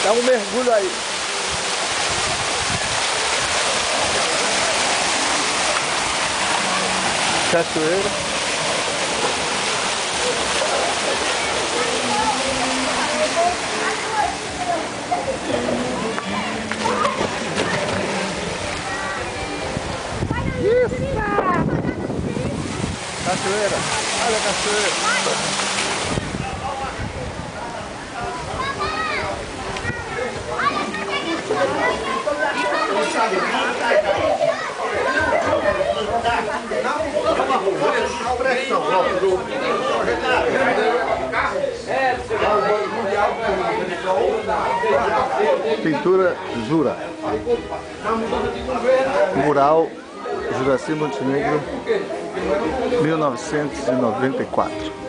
Dá um mergulho aí. Cachoeira. Isso! Cachoeira. Olha a cachoeira. Pintura Jura. Mural Juraci Montenegro, 1994.